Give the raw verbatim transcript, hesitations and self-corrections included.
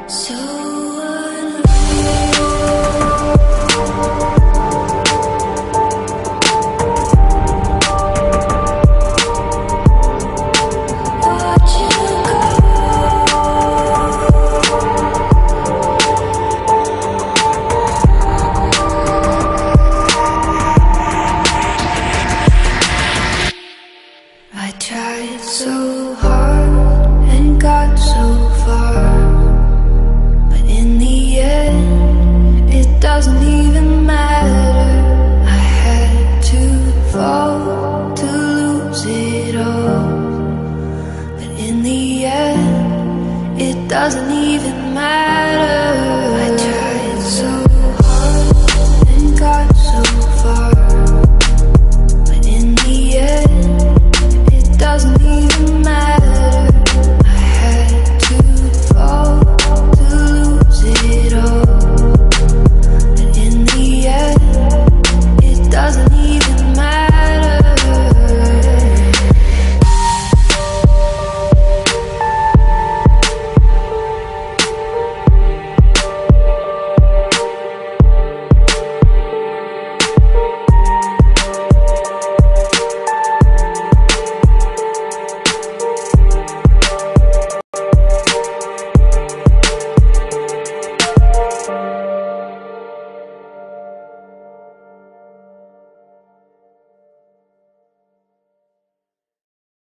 So I tried so hard and got so far, but in the end it doesn't even matter. I had to fall to lose it all, but in the end it doesn't even matter. I tried so